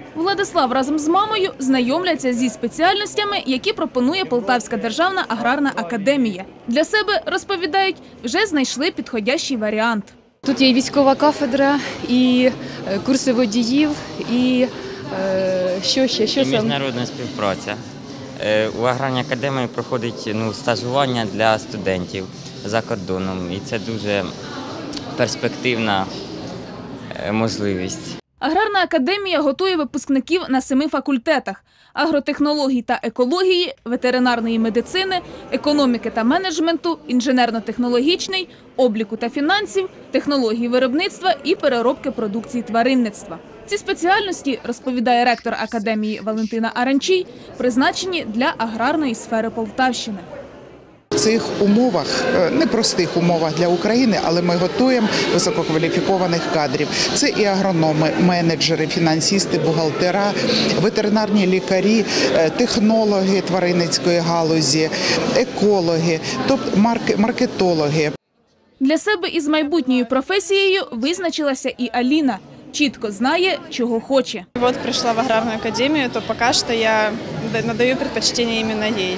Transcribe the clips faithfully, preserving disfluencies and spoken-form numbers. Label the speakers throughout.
Speaker 1: Владислав разом з мамою знайомляться зі спеціальностями, які пропонує Полтавська державна аграрна академія. Для себе, розповідають, вже знайшли підходящий варіант.
Speaker 2: Тут є і військова кафедра, і курси водіїв, і е, що ще? Що
Speaker 3: і міжнародна співпраця. У аграрній академії проходить ну, стажування для студентів за кордоном, і це дуже перспективна можливість.
Speaker 1: Аграрна академія готує випускників на семи факультетах – агротехнологій та екології, ветеринарної медицини, економіки та менеджменту, інженерно-технологічний, обліку та фінансів, технології виробництва і переробки продукції тваринництва. Ці спеціальності, розповідає ректор академії Валентина Аранчій, призначені для аграрної сфери Полтавщини.
Speaker 4: В цих умовах, непростих умовах для України, але ми готуємо висококваліфікованих кадрів. Це і агрономи, менеджери, фінансисти, бухгалтера, ветеринарні лікарі, технологи тваринницької галузі, екологи, тобто маркетологи.
Speaker 1: Для себе із майбутньою професією визначилася і Аліна. Чітко знає, чого хоче.
Speaker 5: Вот прийшла в аграрну академію, то поки що я надаю предпочтение іменно їй.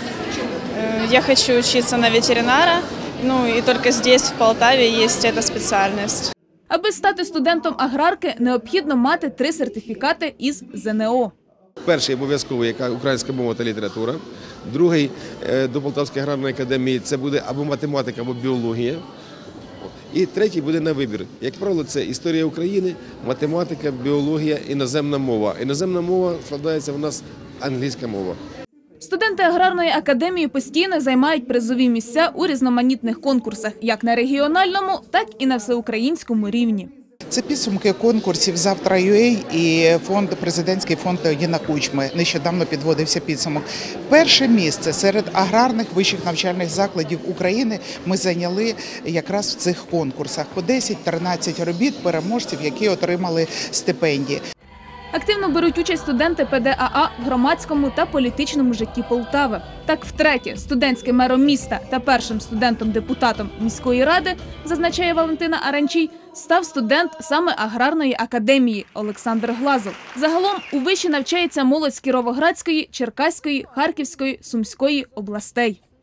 Speaker 5: Я хочу учиться на ветеринара, ну и только здесь, в Полтаве, есть эта спеціальність.
Speaker 1: Аби стати студентом аграрки, необхідно мати три сертифікати із зе ен о.
Speaker 6: Перший обов'язковий, яка українська мова та література. Другий до Полтавської аграрної академії це буде або математика, або біологія. І третій буде на вибір. Як правило, це історія України, математика, біологія, іноземна мова. Іноземна мова складається в нас англійська мова.
Speaker 1: Студенти аграрної академії постійно займають призові місця у різноманітних конкурсах, як на регіональному, так і на всеукраїнському рівні.
Speaker 4: Це підсумки конкурсів «Завтра.ЮА» і фонд, президентський фонд Леоніда Кучми. Нещодавно підводився підсумок. Перше місце серед аграрних вищих навчальних закладів України ми зайняли якраз в цих конкурсах. По десять-тринадцять робіт переможців, які отримали стипендії.
Speaker 1: Активно беруть участь студенти пе де а а в громадському та політичному житті Полтави. Так, втретє, студентським мером міста та першим студентом-депутатом міської ради, зазначає Валентина Аранчій, став студент саме аграрної академії Олександр Глазов. Загалом у виші навчається молодь з Кіровоградської, Черкаської, Харківської, Сумської областей.